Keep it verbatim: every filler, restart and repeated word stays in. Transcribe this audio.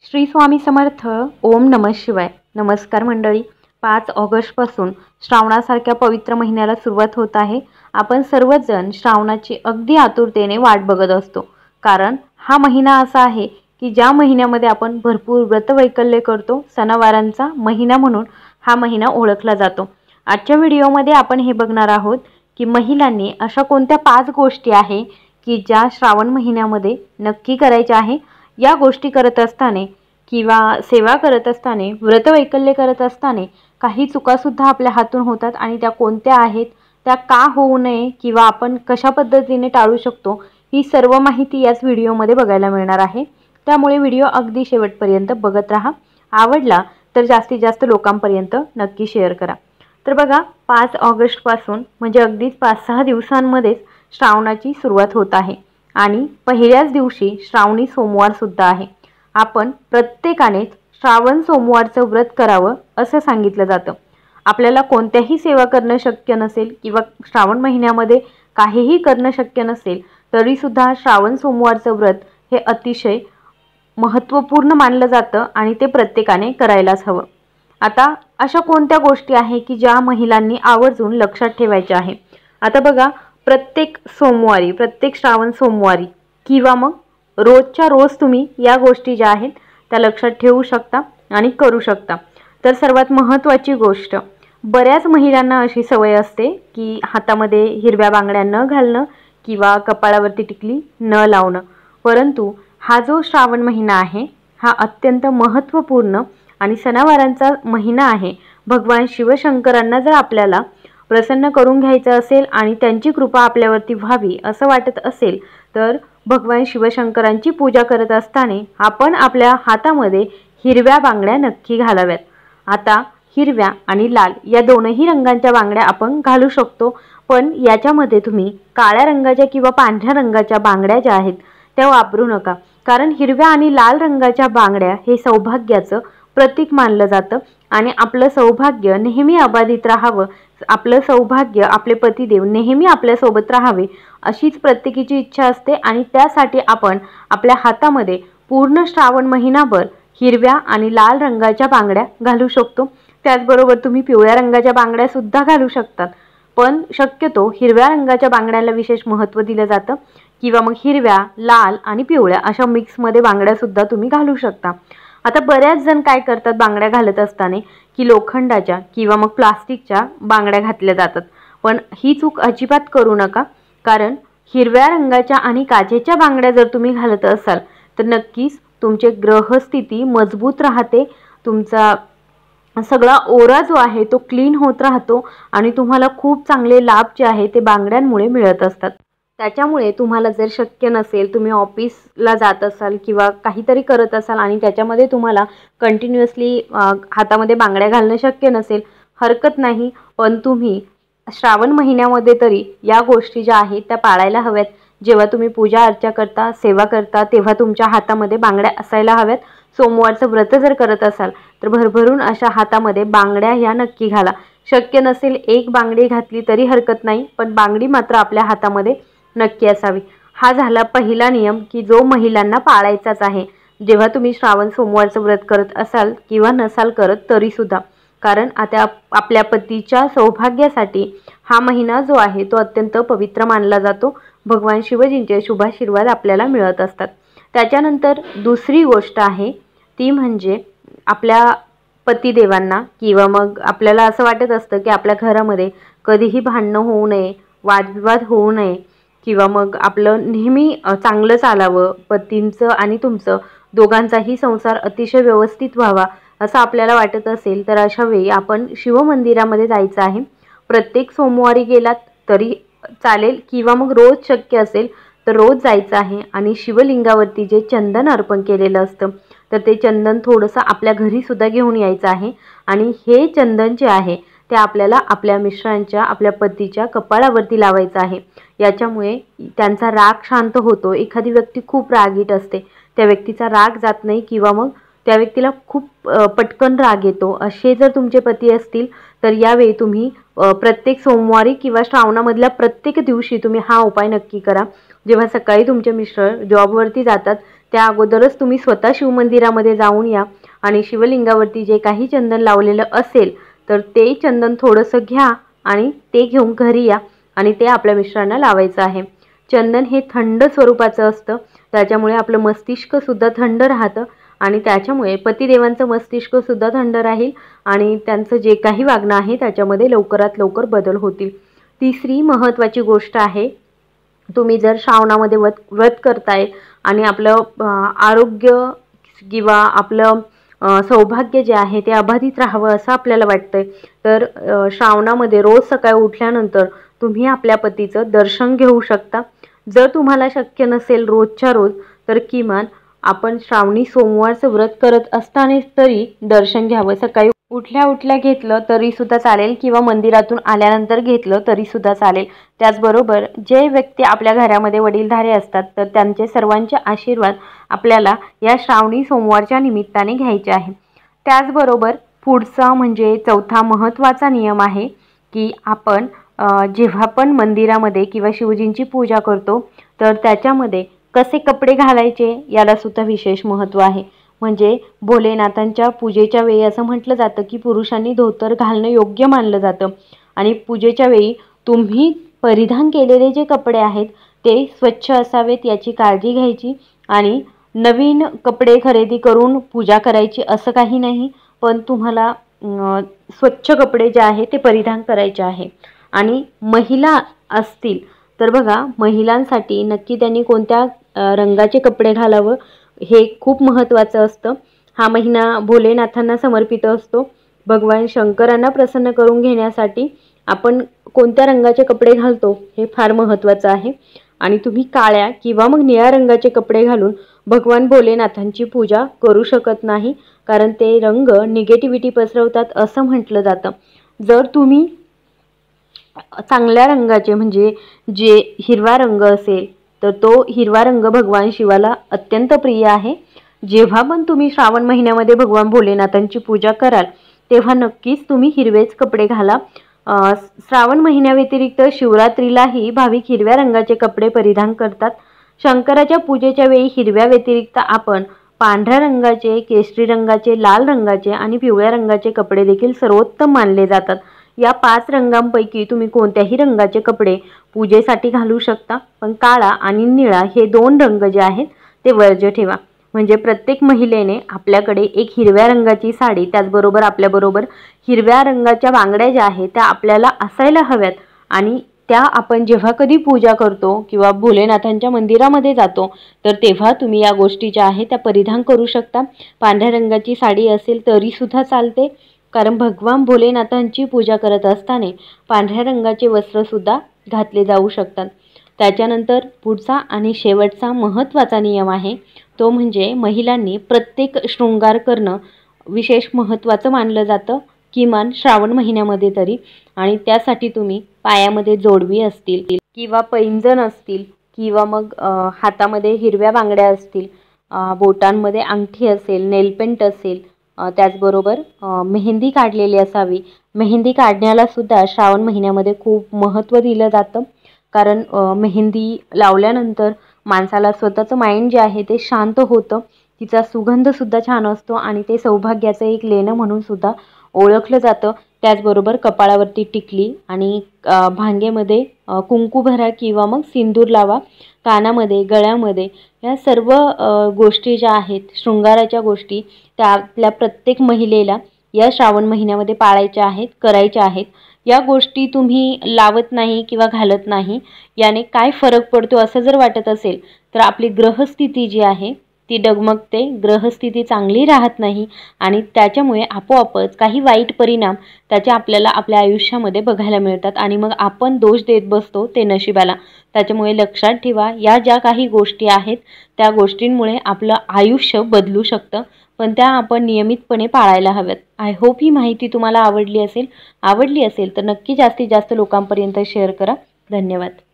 श्री स्वामी समर्थ. ओम नमः शिवाय. नमस्कार मंडळी. पाच ऑगस्टपासून श्रावणासारख्या पवित्र महिन्याला सुरुवात होत आहे. आपण सर्वजण श्रावणाची अगदी आतुरतेने वाट बघत असतो, कारण हा महिना असा आहे की ज्या महिन्यामध्ये आपण भरपूर व्रतवैकल्य करतो. सणवारांचा महिना म्हणून हा महिना ओळखला जातो. आजच्या व्हिडिओमध्ये आपण हे बघणार आहोत की महिलांनी अशा कोणत्या पाच गोष्टी आहे की ज्या श्रावण महिन्यामध्ये नक्की करायच्या आहे. या गोष्टी करत असताना किंवा सेवा करत असताना, व्रतवैकल्य करत असताना काही चुकासुद्धा आपल्या हातून होतात आणि त्या कोणत्या आहेत, त्या का होऊ नये किंवा आपण कशा पद्धतीने टाळू शकतो, ही सर्व माहिती याच व्हिडिओमध्ये बघायला मिळणार आहे. त्यामुळे व्हिडिओ अगदी शेवटपर्यंत बघत राहा. आवडला तर जास्तीत जास्त लोकांपर्यंत नक्की शेअर करा. तर बघा, पाच ऑगस्टपासून म्हणजे अगदीच पाच सहा दिवसांमध्येच श्रावणाची सुरुवात होत आहे आणि पहिल्याच दिवशी श्रावणी सोमवारसुद्धा आहे. आपण प्रत्येकानेच श्रावण सोमवारचं व्रत करावं असं सांगितलं जातं. आपल्याला कोणत्याही सेवा करणं शक्य नसेल किंवा श्रावण महिन्यामध्ये काहीही करणं शक्य नसेल तरीसुद्धा श्रावण सोमवारचं व्रत हे अतिशय महत्त्वपूर्ण मानलं जातं आणि ते प्रत्येकाने करायलाच हवं. आता अशा कोणत्या गोष्टी आहे की ज्या महिलांनी आवर्जून लक्षात ठेवायच्या आहे. आता बघा, प्रत्येक सोमवारी, प्रत्येक श्रावण सोमवारी किंवा मग रोजच्या रोज तुम्ही या गोष्टी ज्या आहेत त्या लक्षात ठेवू शकता आणि करू शकता. तर सर्वात महत्त्वाची गोष्ट, बऱ्याच महिलांना अशी सवय असते की हातामध्ये हिरव्या बांगड्या न घालणं किंवा कपाळावरती टिकली न लावणं. परंतु हा जो श्रावण महिना आहे हा अत्यंत महत्त्वपूर्ण आणि सणावारांचा महिना आहे. भगवान शिवशंकरांना जर आपल्याला प्रसन्न करून घ्यायचं असेल आणि त्यांची कृपा आपल्यावरती व्हावी असं वाटत असेल तर भगवान शिवशंकरांची पूजा करत असताना आपण आपल्या हातामध्ये हिरव्या बांगड्या नक्की घालाव्यात. आता हिरव्या आणि लाल या दोनही रंगांच्या बांगड्या आपण घालू शकतो, पण याच्यामध्ये तुम्ही काळ्या रंगाच्या किंवा पांढऱ्या रंगाच्या बांगड्या ज्या आहेत त्या वापरू नका. कारण हिरव्या आणि लाल रंगाच्या बांगड्या हे सौभाग्याचं प्रतीक मानलं जातं आणि आपलं सौभाग्य नेहमी अबाधित राहावं, आपलं सौभाग्य, आपले पतिदेव नेहमी आपल्यासोबत राहावे अशीच प्रत्येकीची इच्छा असते आणि त्यासाठी आपण आपल्या हातामध्ये पूर्ण श्रावण महिनाभर हिरव्या आणि लाल रंगाच्या बांगड्या घालू शकतो. त्याचबरोबर तुम्ही पिवळ्या रंगाच्या बांगड्यासुद्धा घालू शकतात, पण शक्यतो हिरव्या रंगाच्या बांगड्याला विशेष महत्त्व दिलं जातं किंवा मग हिरव्या, लाल आणि पिवळ्या अशा मिक्समध्ये बांगड्यासुद्धा तुम्ही घालू शकता. आता बऱ्याच जण काय करतात बांगड्या घालत असताना की लोखंडाच्या किंवा मग प्लास्टिकच्या बांगड्या घातल्या जातात, पण ही चूक अजिबात करू नका. कारण हिरव्या रंगाच्या आणि काचेच्या बांगड्या जर तुम्ही घालत असाल तर नक्कीच तुमचे ग्रहस्थिती मजबूत राहते, तुमचा सगळा ओरा जो आहे तो क्लीन होत राहतो आणि तुम्हाला खूप चांगले लाभ जे आहे ते बांगड्यांमुळे मिळत असतात. त्याच्यामुळे तुम्हाला जर शक्य नसेल, तुम्ही ऑफिसला जात असाल किंवा काहीतरी करत असाल आणि त्याच्यामध्ये तुम्हाला कंटिन्युअसली हातामध्ये बांगड्या घालणं शक्य नसेल, हरकत नाही, पण तुम्ही श्रावण महिन्यामध्ये तरी या गोष्टी ज्या आहेत त्या पाळायला हव्यात. जेव्हा तुम्ही पूजा अर्चा करता, सेवा करता, तेव्हा तुमच्या हातामध्ये बांगड्या असायला हव्यात. सोमवारचं व्रत जर करत असाल तर भरभरून अशा हातामध्ये बांगड्या ह्या नक्की घाला. शक्य नसेल एक बांगडी घातली तरी हरकत नाही, पण बांगडी मात्र आपल्या हातामध्ये नक्की असावी. हा झाला पहिला नियम की जो महिलांना पाळायचाच आहे जेव्हा तुम्ही श्रावण सोमवारचं व्रत करत असाल किंवा नसाल करत तरीसुद्धा. कारण आता आपल्या पतीच्या सौभाग्यासाठी हा महिना जो आहे तो अत्यंत पवित्र मानला जातो. भगवान शिवजींचे शुभाशीर्वाद आपल्याला मिळत असतात. त्याच्यानंतर दुसरी गोष्ट आहे ती म्हणजे आपल्या पतिदेवांना किंवा मग आपल्याला असं वाटत असतं की आपल्या घरामध्ये कधीही भांडणं होऊ नये, वादविवाद होऊ नये किंवा मग आपलं नेहमी चांगलं चालावं, पतींचं आणि तुमचं दोघांचाही संसार अतिशय व्यवस्थित व्हावा असं आपल्याला वाटत असेल तर अशा वेळी आपण शिवमंदिरामध्ये जायचं आहे. प्रत्येक सोमवारी गेलात तरी चालेल किंवा मग रोज शक्य असेल तर रोज जायचं आहे आणि शिवलिंगावरती जे चंदन अर्पण केलेलं असतं तर ते चंदन थोडंसं आपल्या घरीसुद्धा घेऊन यायचं आहे आणि हे चंदन जे आहे ते आपल्याला आपल्या मिस्टरांच्या, आपल्या पतीच्या कपाळावरती लावायचं आहे. याच्यामुळे त्यांचा राग शांत होतो. एखादी व्यक्ती खूप रागीट असते, त्या व्यक्तीचा राग जात नाही किंवा मग त्या व्यक्तीला खूप पटकन राग येतो. असे जर तुमचे पती असतील तर यावेळी तुम्ही प्रत्येक सोमवारी किंवा श्रावणामधल्या प्रत्येक दिवशी तुम्ही हा उपाय नक्की करा. जेव्हा सकाळी तुमचे मिस्टर जॉबवरती जातात त्या अगोदरच तुम्ही स्वतः शिवमंदिरामध्ये जाऊन या आणि शिवलिंगावरती जे काही चंदन लावलेलं असेल तर ते चंदन थोडंसं घ्या आणि ते घेऊन घरी या आणि ते आपल्या मिस्टरांना लावायचं आहे। चंदन हे थंड स्वरूपाचं असतं, त्याच्यामुळे आपलं मस्तिष्कसुद्धा थंड राहतं आणि त्याच्यामुळे पतिदेवांचं मस्तिष्कसुद्धा थंड राहील आणि त्यांचं जे काही वागणं आहे त्याच्यामध्ये लवकरात लवकर बदल होतील। तिसरी महत्त्वाची गोष्ट आहे, तुम्ही जर श्रावणामध्ये व्रत व्रत करताय आणि आपलं आरोग्य किंवा आपलं सौभाग्य जे आहे ते अबाधित राहावं असं आपल्याला वाटतंय तर श्रावणामध्ये रोज सकाळी उठल्यानंतर तुम्ही आपल्या पतीचं दर्शन घेऊ शकता। जर तुम्हाला शक्य नसेल रोजच्या रोज तर किमान आपण श्रावणी सोमवारचं व्रत करत असताना तरी दर्शन घ्यावं। सकाळी उठल्या उठल्या घेतलं तरी सुद्धा चालेल किंवा मंदिरातून आल्यानंतर घेतलं तरी सुद्धा चालेल। त्याचबरोबर जे व्यक्ती आपल्या घरामध्ये वडीलधारे असतात तर त्यांचे सर्वांचे आशीर्वाद आपल्याला या श्रावणी सोमवारच्या निमित्ताने घ्यायचे आहे। त्याचबरोबर पुढचा म्हणजे चौथा महत्त्वाचा नियम आहे की आपण जेव्हा पण मंदिरामध्ये किंवा शिवजींची पूजा करतो तर त्याच्यामध्ये कसे कपडे घालायचे याला सुद्धा विशेष महत्त्व आहे। म्हणजे भोलेनाथांच्या पूजेच्या वेळी असं म्हटलं जातं की पुरुषांनी धोतर घालणं योग्य मानलं जातं आणि पूजेच्या वेळी तुम्ही परिधान केलेले जे कपडे आहेत ते स्वच्छ असावेत याची काळजी घ्यायची आणि नवीन कपडे खरेदी करून पूजा करायची असं काही नाही, पण तुम्हाला स्वच्छ कपडे जे आहे ते परिधान करायचे आहे। आणि महिला असतील तर बघा महिलांसाठी नक्की त्यांनी कोणत्या रंगाचे कपडे घालावं हे खूप महत्त्वाचं असतं। हा महिना भोलेनाथांना समर्पित असतो। भगवान शंकरांना प्रसन्न करून घेण्यासाठी आपण कोणत्या रंगाचे कपडे घालतो हे फार महत्त्वाचं आहे आणि तुम्ही काळ्या किंवा मग निळ्या रंगाचे कपडे घालून भगवान भोलेनाथांची पूजा करू शकत नाही, कारण ते रंग निगेटिव्हिटी पसरवतात असं म्हटलं जातं। जर तुम्ही चांगल्या रंगाचे म्हणजे जे हिरवा रंग असेल तर तो हिरवा रंग भगवान शिवाला अत्यंत प्रिय आहे। जेव्हा पण तुम्ही श्रावण महिन्यामध्ये भगवान भोलेनाथांची पूजा कराल तेव्हा नक्कीच तुम्ही हिरवेच कपडे घाला। श्रावण महिन्याव्यतिरिक्त शिवरात्रीलाही भाविक हिरव्या रंगाचे कपडे परिधान करतात। शंकराच्या पूजेच्या वेळी हिरव्या व्यतिरिक्त आपण पांढऱ्या रंगाचे, केशरी रंगाचे, लाल रंगाचे आणि पिवळ्या रंगाचे कपडे देखील सर्वोत्तम मानले जातात। या पाच रंगांपैकी तुम्ही कोणत्याही रंगाचे कपडे पूजेसाठी घालू शकता, पण काळा आणि निळा हे दोन रंग जे आहेत ते वर्ज्य ठेवा। म्हणजे प्रत्येक महिलेने आपल्याकडे एक हिरव्या रंगाची साडी, त्याचबरोबर आपल्याबरोबर हिरव्या रंगाच्या बांगड्या ज्या आहेत त्या आपल्याला असायला हव्यात आणि त्या आपण जेव्हा कधी पूजा करतो किंवा भोलेनाथांच्या मंदिरामध्ये जातो तर तेव्हा तुम्ही या गोष्टी ज्या आहेत त्या परिधान करू शकता। पांढऱ्या रंगाची साडी असेल तरी सुद्धा चालते, कारण भगवान भोलेनाथांची पूजा करत असताना पांढऱ्या रंगाचे वस्त्रसुद्धा घातले जाऊ शकतात। त्याच्यानंतर पुढचा आणि शेवटचा महत्त्वाचा नियम आहे तो म्हणजे महिलांनी प्रत्येक शृंगार करणं विशेष महत्त्वाचं मानलं जातं, किमान श्रावण महिन्यामध्ये तरी। आणि त्यासाठी तुम्ही पायामध्ये जोडवी असतील किंवा पैंजण असतील किंवा मग हातामध्ये हिरव्या बांगड्या असतील, बोटांमध्ये अंगठी असेल, नेलपेंट असेल, त्याचबरोबर मेहंदी काढलेली असावी। मेहंदी काढण्याला सुद्धा श्रावण महिन्यामध्ये खूप महत्त्व दिलं जातं, कारण मेहंदी लावल्यानंतर माणसाला स्वतःचं माइंड जे आहे ते शांत होतं, तिचा सुगंधसुद्धा छान असतो आणि ते सौभाग्याचं एक लेणं म्हणून सुद्धा ओळखलं जातं। त्याचबरोबर कपाळावरती टिकली आणि भांगेमध्ये कुंकू भरा किंवा मग सिंदूर लावा, कानामध्ये, गळ्यामध्ये या सर्व गोष्टी ज्या आहेत शृंगाराच्या गोष्टी त्या आपल्या प्रत्येक महिलेला या श्रावण महिन्यामध्ये पाळायच्या आहेत, करायच्या आहेत। या गोष्टी तुम्ही लावत नाही किंवा घालत नाही याने काय फरक पडतो असं जर वाटत असेल तर आपली ग्रहस्थिती जी आहे ती डगमगते, ग्रहस्थिती चांगली राहत नाही आणि त्याच्यामुळे आपोआपच काही वाईट परिणाम त्याचे आपल्याला आपल्या आयुष्यामध्ये बघायला मिळतात आणि मग आपण दोष देत बसतो ते नशिबाला। त्याच्यामुळे लक्षात ठेवा, या ज्या काही गोष्टी आहेत त्या गोष्टींमुळे आपलं आयुष्य बदलू शकतं, पण त्या आपण नियमितपणे पाळायला हव्यात। आय होप ही माहिती तुम्हाला आवडली असेल आवडली असेल तर नक्की जास्तीत जास्त लोकांपर्यंत शेअर करा। धन्यवाद।